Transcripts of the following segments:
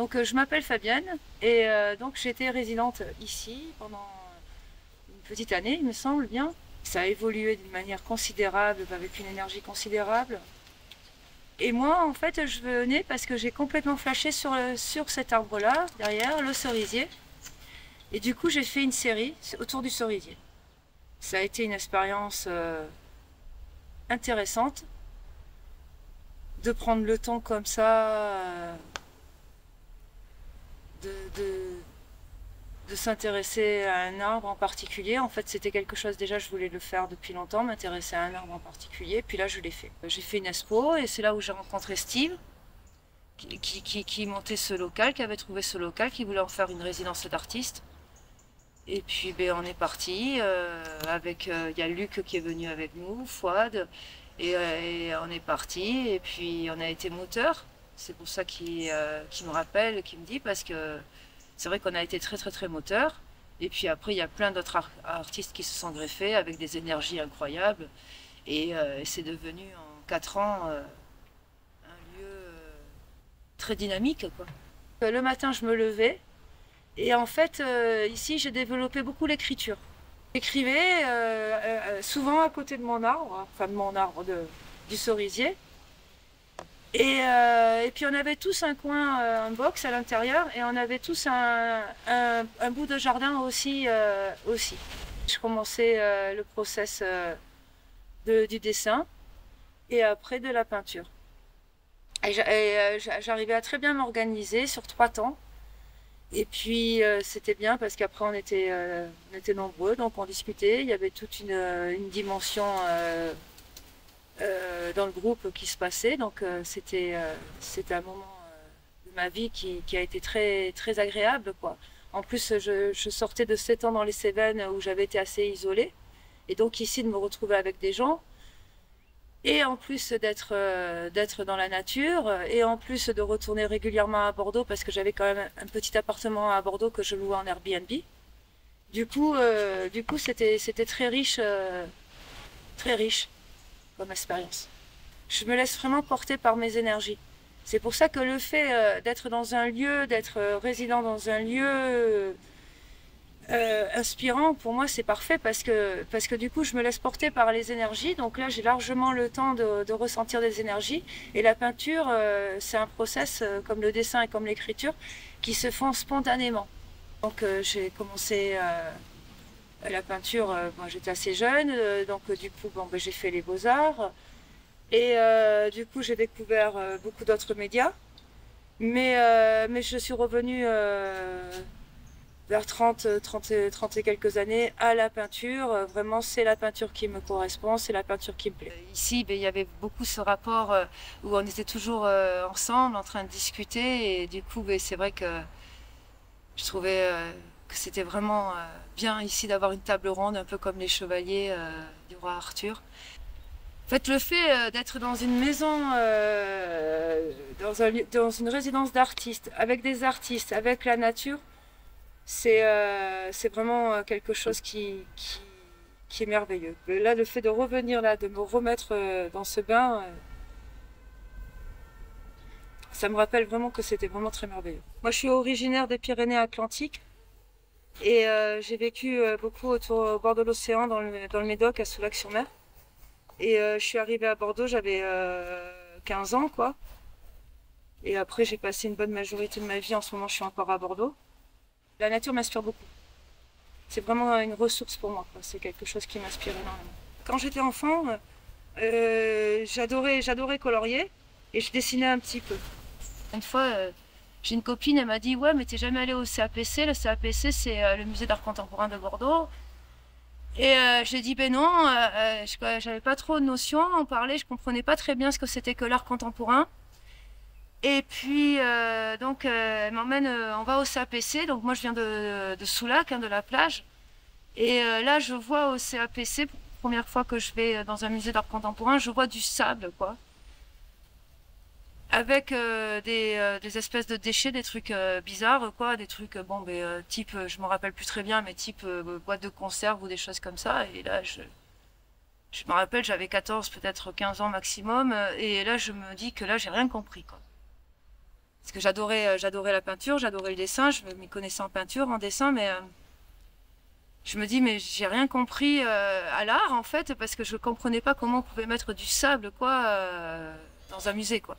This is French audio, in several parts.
Donc je m'appelle Fabienne et donc j'étais résidente ici pendant une petite année, il me semble bien. Ça a évolué d'une manière considérable, avec une énergie considérable. Et moi, en fait, je venais parce que j'ai complètement flashé sur cet arbre-là, derrière, le cerisier. Et du coup, j'ai fait une série autour du cerisier. Ça a été une expérience intéressante de prendre le temps comme ça, de, de, de s'intéresser à un arbre en particulier. En fait, c'était quelque chose, déjà, je voulais le faire depuis longtemps, m'intéresser à un arbre en particulier. Puis là, je l'ai fait. J'ai fait une expo et c'est là où j'ai rencontré Steve, qui montait ce local, qui avait trouvé ce local, qui voulait en faire une résidence d'artiste. Et puis, ben, on est parti avec. Il y a Luc qui est venu avec nous, Fouad, et on est parti. Et puis, on a été moteur. C'est pour ça qu'il me rappelle, qu'il me dit, parce que c'est vrai qu'on a été très, très, très moteur. Et puis après, il y a plein d'autres artistes qui se sont greffés avec des énergies incroyables. Et c'est devenu en 4 ans un lieu très dynamique, quoi. Le matin, je me levais. Et en fait, ici, j'ai développé beaucoup l'écriture. J'écrivais souvent à côté de mon arbre, enfin de mon arbre du cerisier. Et puis on avait tous un coin, un box à l'intérieur, et on avait tous un bout de jardin aussi. Je commençais le process du dessin et après de la peinture. Et j'arrivais à très bien m'organiser sur 3 temps. Et puis c'était bien parce qu'après on était nombreux, donc on discutait. Il y avait toute une dimension dans le groupe qui se passait. Donc c'était un moment de ma vie qui a été très, très agréable, quoi. En plus, je sortais de 7 ans dans les Cévennes où j'avais été assez isolée. Et donc ici, de me retrouver avec des gens. Et en plus d'être dans la nature, et en plus de retourner régulièrement à Bordeaux, parce que j'avais quand même un petit appartement à Bordeaux que je louais en Airbnb. Du coup, c'était très riche comme expérience. Je me laisse vraiment porter par mes énergies. C'est pour ça que le fait d'être dans un lieu, d'être résident dans un lieu inspirant, pour moi, c'est parfait parce que du coup, je me laisse porter par les énergies. Donc là, j'ai largement le temps de ressentir des énergies. Et la peinture, c'est un process, comme le dessin et comme l'écriture, qui se font spontanément. Donc j'ai commencé la peinture, bon, j'étais assez jeune, donc du coup, bon, ben, j'ai fait les beaux-arts. Et du coup, j'ai découvert beaucoup d'autres médias. Mais je suis revenue vers 30 et quelques années à la peinture. Vraiment, c'est la peinture qui me correspond, c'est la peinture qui me plaît. Ici, ben, il y avait beaucoup ce rapport où on était toujours ensemble, en train de discuter. Et du coup, ben, c'est vrai que je trouvais que c'était vraiment bien ici d'avoir une table ronde, un peu comme les chevaliers du roi Arthur. En fait, le fait d'être dans une maison, dans une résidence d'artistes, avec des artistes, avec la nature, c'est vraiment quelque chose qui est merveilleux. Là, le fait de revenir là, de me remettre dans ce bain, ça me rappelle vraiment que c'était vraiment très merveilleux. Moi, je suis originaire des Pyrénées-Atlantiques et j'ai vécu beaucoup au bord de l'océan, dans le Médoc, à Soulac-sur-Mer. Et je suis arrivée à Bordeaux, j'avais 15 ans, quoi. Et après, j'ai passé une bonne majorité de ma vie. En ce moment, je suis encore à Bordeaux. La nature m'inspire beaucoup. C'est vraiment une ressource pour moi, quoi. C'est quelque chose qui m'inspire énormément. Quand j'étais enfant, j'adorais colorier et je dessinais un petit peu. Une fois, j'ai une copine, elle m'a dit: ouais, mais t'es jamais allée au CAPC. Le CAPC, c'est le musée d'art contemporain de Bordeaux. Et j'ai dit ben non, j'avais pas trop de notions, on parlait, je comprenais pas très bien ce que c'était que l'art contemporain. Et puis donc elle m'emmène, on va au CAPC, donc moi je viens de Soulac, hein, de la plage. Et là je vois au CAPC, première fois que je vais dans un musée d'art contemporain, je vois du sable, quoi. Avec des espèces de déchets, des trucs bizarres, quoi, des trucs, bon, ben, type, je me rappelle plus très bien, mais type boîte de conserve ou des choses comme ça. Et là, je me rappelle, j'avais 14, peut-être 15 ans maximum, et là, je me dis que là, j'ai rien compris, quoi. Parce que j'adorais la peinture, j'adorais le dessin, je m'y connaissais en peinture, en dessin, mais je me dis, mais j'ai rien compris à l'art, en fait, parce que je comprenais pas comment on pouvait mettre du sable, quoi, dans un musée, quoi.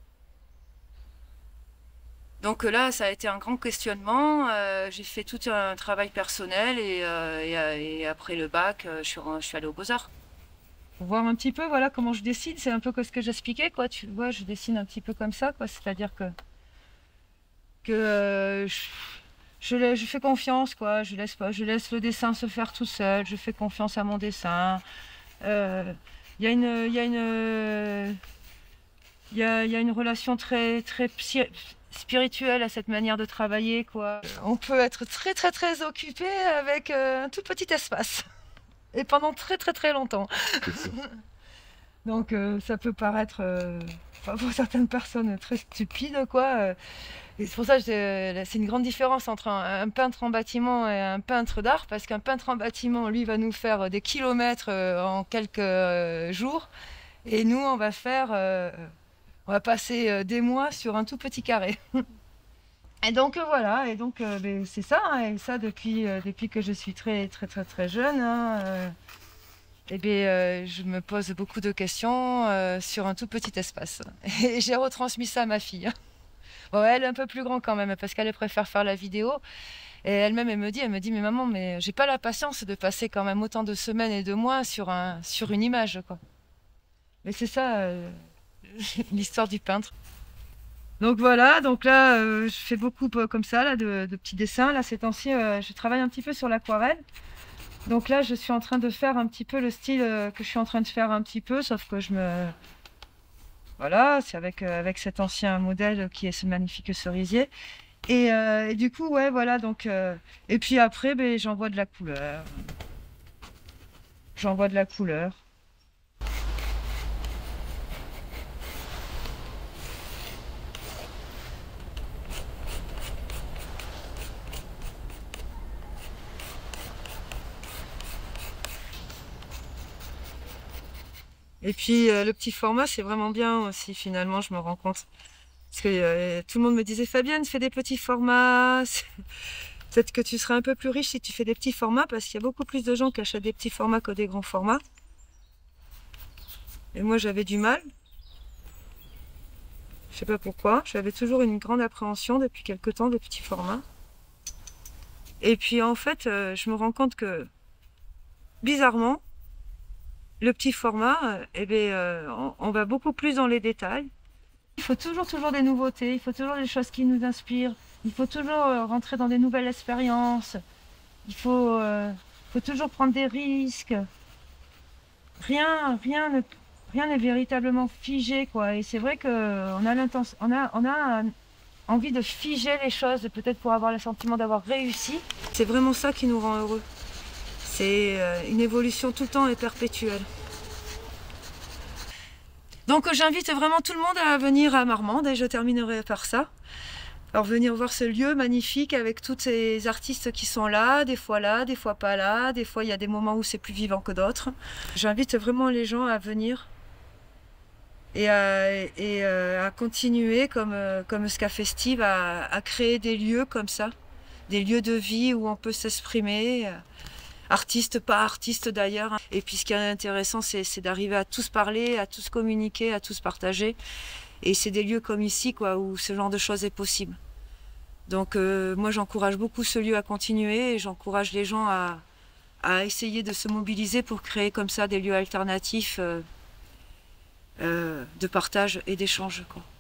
Donc là, ça a été un grand questionnement. J'ai fait tout un travail personnel et après le bac, je suis allée aux Beaux-Arts. Pour voir un petit peu, voilà, comment je dessine, c'est un peu ce que j'expliquais, quoi. Tu vois, je dessine un petit peu comme ça, quoi. C'est-à-dire que je fais confiance, quoi. Je laisse le dessin se faire tout seul. Je fais confiance à mon dessin. Il y a une relation très spirituelle à cette manière de travailler, quoi. On peut être très occupé avec un tout petit espace et pendant très longtemps. Donc ça peut paraître pour certaines personnes très stupide, quoi. Et c'est pour ça que c'est une grande différence entre un peintre en bâtiment et un peintre d'art, parce qu'un peintre en bâtiment, lui, va nous faire des kilomètres en quelques jours, et nous, on va passer des mois sur un tout petit carré. Et donc voilà, et donc ben, c'est ça, hein, et ça depuis que je suis très jeune, hein, et bien, je me pose beaucoup de questions sur un tout petit espace. Et j'ai retransmis ça à ma fille. Bon, elle est un peu plus grande quand même, parce qu'elle préfère faire la vidéo. Et elle-même, elle me dit, mais maman, mais j'ai pas la patience de passer quand même autant de semaines et de mois sur une image, quoi. Mais c'est ça, l'histoire du peintre. Donc voilà, donc là, je fais beaucoup comme ça, là, de petits dessins. Là, ces temps-ci, je travaille un petit peu sur l'aquarelle. Donc là, je suis en train de faire un petit peu le style que je suis en train de faire un petit peu, sauf que Voilà, c'est avec cet ancien modèle qui est ce magnifique cerisier. Et du coup, ouais, voilà, donc... Et puis après, ben, j'envoie de la couleur. J'envoie de la couleur. Et puis le petit format, c'est vraiment bien aussi, finalement, je me rends compte. Parce que tout le monde me disait, Fabienne, fais des petits formats. Peut-être que tu seras un peu plus riche si tu fais des petits formats, parce qu'il y a beaucoup plus de gens qui achètent des petits formats que des grands formats. Et moi, j'avais du mal. Je sais pas pourquoi. J'avais toujours une grande appréhension depuis quelque temps des petits formats. Et puis en fait, je me rends compte que, bizarrement, le petit format, on va beaucoup plus dans les détails. Il faut toujours des nouveautés, il faut toujours des choses qui nous inspirent, il faut toujours rentrer dans des nouvelles expériences, faut toujours prendre des risques. Rien n'est véritablement figé, quoi. Et c'est vrai qu'on a envie de figer les choses, peut-être pour avoir le sentiment d'avoir réussi. C'est vraiment ça qui nous rend heureux. C'est une évolution tout le temps et perpétuelle. Donc j'invite vraiment tout le monde à venir à Marmande et je terminerai par ça. Alors venir voir ce lieu magnifique avec tous ces artistes qui sont là, des fois pas là, des fois il y a des moments où c'est plus vivant que d'autres. J'invite vraiment les gens à venir et à continuer comme Ska Festive à créer des lieux comme ça, des lieux de vie où on peut s'exprimer. Artistes, pas artistes d'ailleurs. Et puis ce qui est intéressant, c'est d'arriver à tous parler, à tous communiquer, à tous partager. Et c'est des lieux comme ici, quoi, où ce genre de choses est possible. Donc moi j'encourage beaucoup ce lieu à continuer et j'encourage les gens à essayer de se mobiliser pour créer comme ça des lieux alternatifs de partage et d'échange, quoi.